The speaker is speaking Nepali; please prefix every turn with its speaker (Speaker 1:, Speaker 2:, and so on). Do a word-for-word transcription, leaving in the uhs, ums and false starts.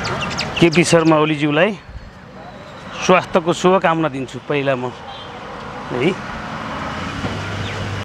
Speaker 1: केपी शर्मा ओलीज्यूलाई स्वास्थ्यको शुभकामना दिन्छु पहिला म है।